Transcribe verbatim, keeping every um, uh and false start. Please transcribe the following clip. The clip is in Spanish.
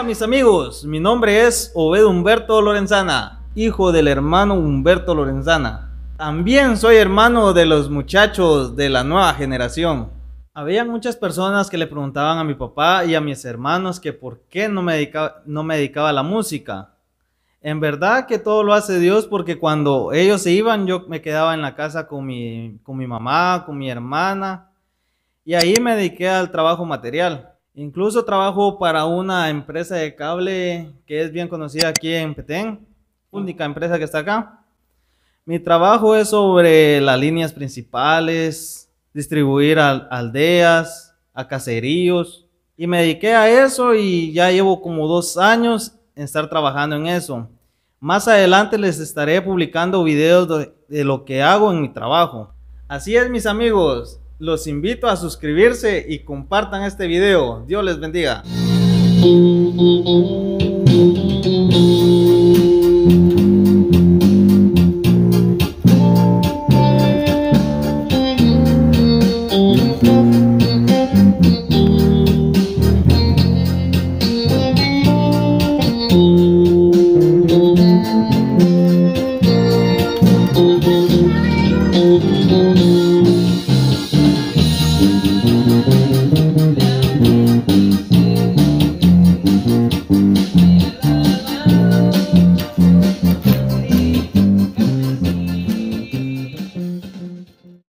Hola mis amigos, mi nombre es Obed Humberto Lorenzana, hijo del hermano Humberto Lorenzana. También soy hermano de los muchachos de la nueva generación. Había muchas personas que le preguntaban a mi papá y a mis hermanos que por qué no me dedicaba, no me dedicaba a la música. En verdad que todo lo hace Dios, porque cuando ellos se iban yo me quedaba en la casa con mi, con mi mamá, con mi hermana, y ahí me dediqué al trabajo material. Incluso trabajo para una empresa de cable que es bien conocida aquí en Petén, única empresa que está acá. Mi trabajo es sobre las líneas principales, distribuir a aldeas, a caseríos, y me dediqué a eso y ya llevo como dos años en estar trabajando en eso. Más adelante les estaré publicando videos de, de lo que hago en mi trabajo. Así es, mis amigos, los invito a suscribirse y compartan este video. Dios les bendiga.